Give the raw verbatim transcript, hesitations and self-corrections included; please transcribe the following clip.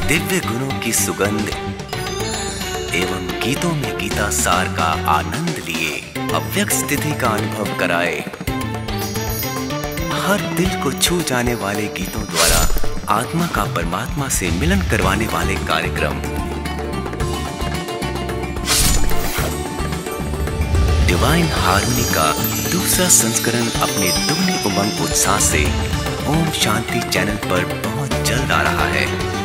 दिव्य गुणों की सुगंध एवं गीतों में गीता सार का आनंद लिए अव्यक्त स्थिति का अनुभव कराए। हर दिल को छू जाने वाले गीतों द्वारा आत्मा का परमात्मा से मिलन करवाने वाले कार्यक्रम डिवाइन हार्मनी का दूसरा संस्करण अपने दुगने उमंग उत्साह से ओम शांति चैनल पर बहुत जल्द आ रहा है।